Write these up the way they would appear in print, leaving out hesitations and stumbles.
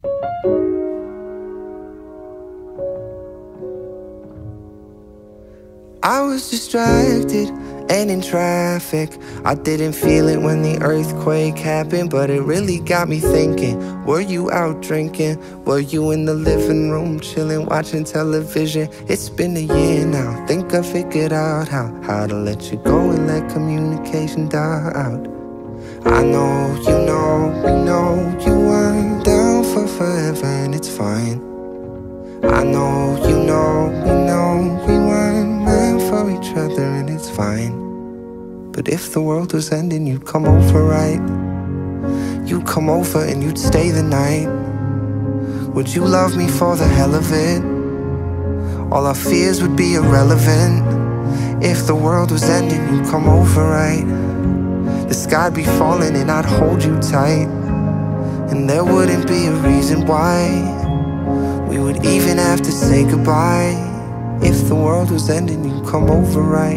I was distracted and in traffic. I didn't feel it when the earthquake happened, but it really got me thinking. Were you out drinking? Were you in the living room chillin', watching television? It's been a year now. Think I figured out how to let you go and let communication die out. I know, you know, we know you weren't down for forever, and it's fine. I know, you know, we know we weren't meant for each other, and it's fine. But if the world was ending, you'd come over, right? You'd come over and you'd stay the night. Would you love me for the hell of it? All our fears would be irrelevant. If the world was ending, you'd come over, right? The sky'd be falling and I'd hold you tight, and there wouldn't be a reason why we would even have to say goodbye. If the world was ending, you'd come over, right?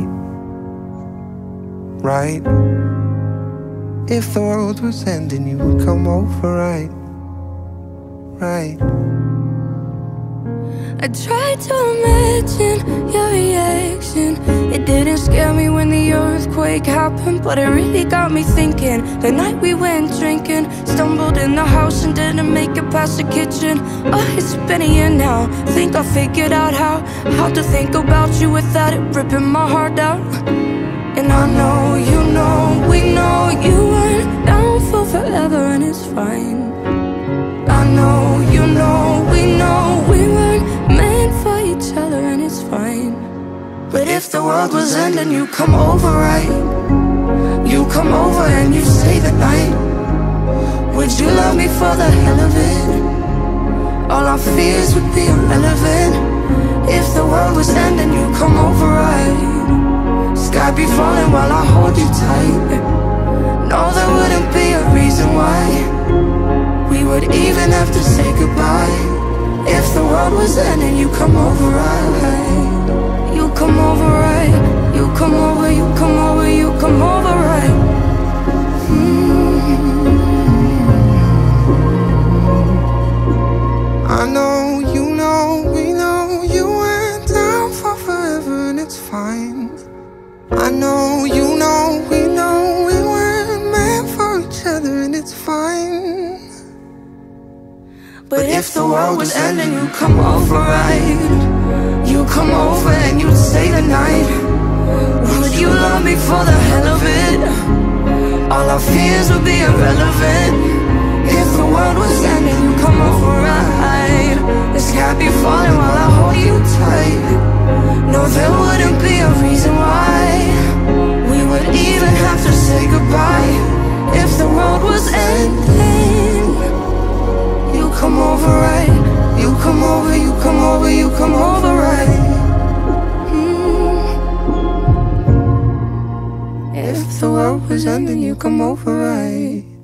Right? If the world was ending, you would come over, right? Right? I tried to imagine your reaction. It didn't scare me when the earthquake happened, but it really got me thinking. The night we went drinking, stumbled in the house and didn't make it past the kitchen. Oh, it's been a year now. Think I figured out how to think about you without it ripping my heart out. And I know, you know, we know you weren't down for forever, and it's fine. I know, you know, we know we weren't meant for each other, and it's fine. But if the world was ending, you come over, right? You come over and you stay the night. Would you love me for the hell of it? All our fears would be irrelevant. If the world was ending, you come over, right? Sky be falling while I hold you tight. No, there wouldn't be a reason why we would even have to say goodbye. If the world was ending, you come over, right? You come over, right? You come over, you come over, you come over, right? I know, you know, we know you went down for forever, and it's fine. I know, you know, we know we weren't meant for each other, and it's fine. But if the world was ending, you come over, right? You come over and you'd stay the night. Would you love me for the hell of it? All our fears would be irrelevant. If the world was ending, you come over, right? The sky be falling while I hold you tight. No, there wouldn't be a reason why we would even have to say goodbye. If the world was ending, you come over, right? You come over, you come over, you come over, right? If the world was ending, you come over, right?